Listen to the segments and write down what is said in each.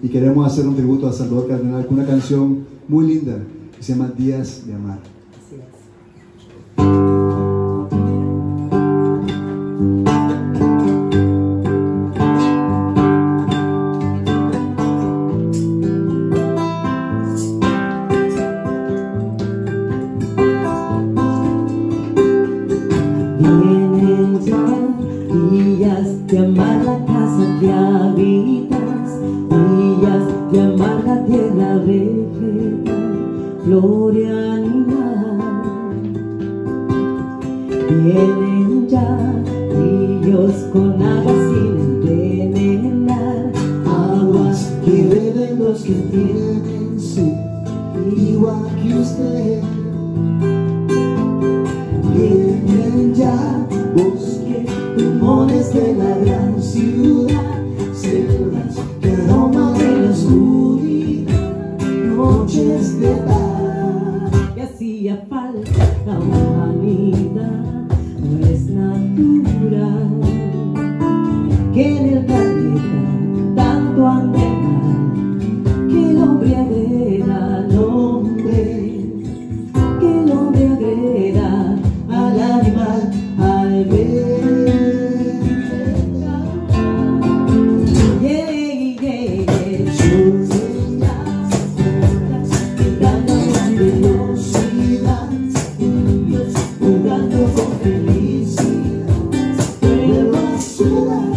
y queremos hacer un tributo a Salvador Cardenal con una canción muy linda que se llama Días de Amar. Así es. Vienen ya días de amar la casa que habitas, días de amar la tierra vegetal, flor y animal. Vienen ya ríos con agua sin envenenar, aguas que beben los que tienen sed, igual que usted. Vienen ya bosques, pulmones de la gran ciudad, selvas que aroman de la oscuridad, noches de paz. Que hacía falta la humanidad, no es natural que en el planeta tanto anhelan que el hombre agreda al hombre, que el hombre agreda al animal, al ver. Velocidad, niños jugando con felicidad, nueva ciudad.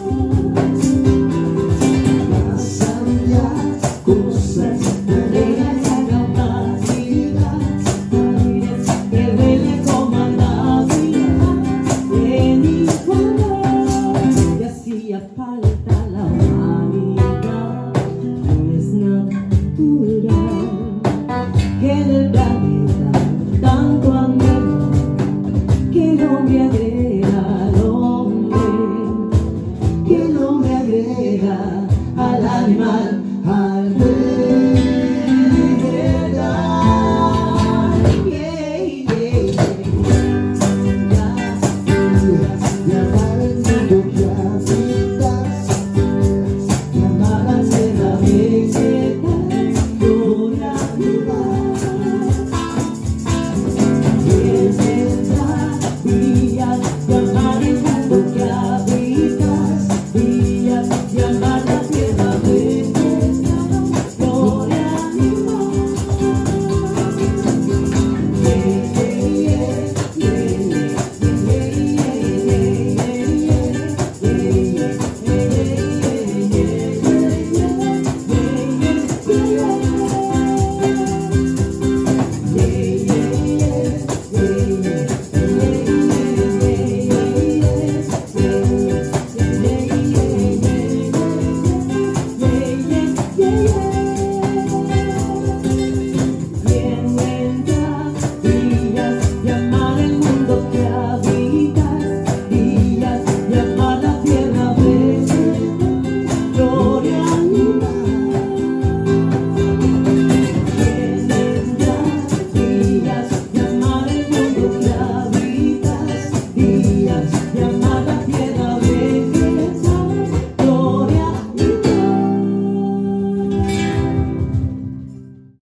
Pasan ya cosas de la capacidad, aires que huelen como a Navidad, en igualdad. Y hacía falta la humanidad, no es natural que en el planeta tanto anhelo que el hombre agrega al hombre, que el hombre agrega al animal.